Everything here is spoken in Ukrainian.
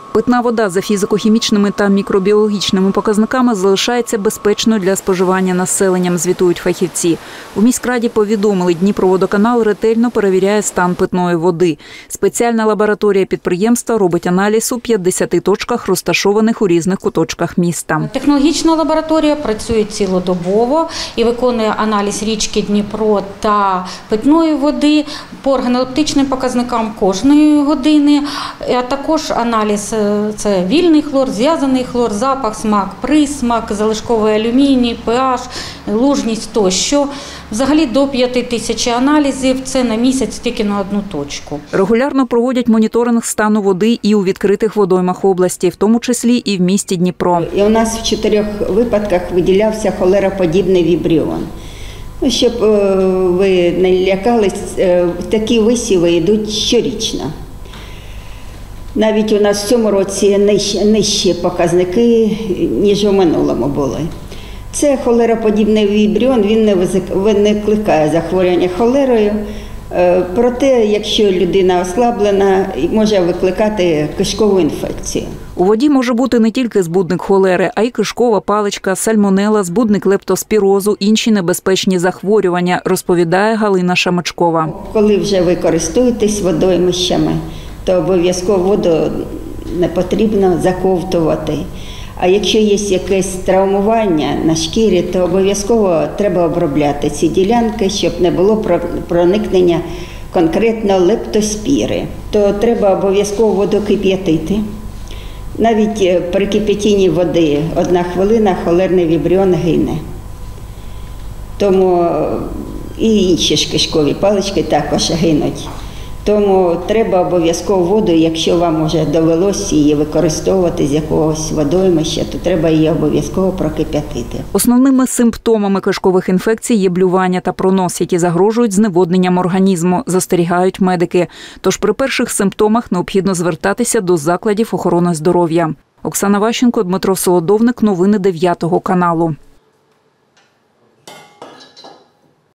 Питна вода за фізико-хімічними та мікробіологічними показниками залишається безпечною для споживання населенням, звітують фахівці. У міськраді повідомили, Дніпроводоканал ретельно перевіряє стан питної води. Спеціальна лабораторія підприємства робить аналіз у 50 точках, розташованих у різних куточках міста. Технологічна лабораторія працює цілодобово і виконує аналіз річки Дніпро та питної води по органолептичним показникам кожної години, а також аналіз це вільний хлор, зв'язаний хлор, запах, смак, присмак, залишковий алюміній, pH, лужність тощо. Взагалі до 5000 аналізів, це на місяць тільки на одну точку. Регулярно проводять моніторинг стану води і у відкритих водоймах області, в тому числі і в місті Дніпро. І у нас в 4 випадках виділявся холероподібний вібріон. Щоб ви не лякались, такі висіви йдуть щорічно. Навіть у нас в цьому році нижчі показники, ніж у минулому були. Це холероподібний вібріон, він не викликає захворювання холерою. Проте, якщо людина ослаблена, може викликати кишкову інфекцію. У воді може бути не тільки збудник холери, а й кишкова паличка, сальмонела, збудник лептоспірозу, інші небезпечні захворювання, розповідає Галина Шамичкова. Коли вже ви користуєтесь водоймищами, то обов'язково воду не потрібно заковтувати. А якщо є якесь травмування на шкірі, то обов'язково треба обробляти ці ділянки, щоб не було проникнення конкретно лептоспіри. То треба обов'язково воду кип'ятити. Навіть при кип'ятінні води 1 хвилина холерний вібріон гине. Тому і інші ж кишкові палички також гинуть. Тому треба обов'язково воду, якщо вам вже довелося її використовувати з якогось водоймища, то треба її обов'язково прокип'ятити. Основними симптомами кишкових інфекцій є блювання та пронос, які загрожують зневодненням організму, застерігають медики. Тож при перших симптомах необхідно звертатися до закладів охорони здоров'я. Оксана Ващенко, Дмитро Солодовник. Новини 9 каналу.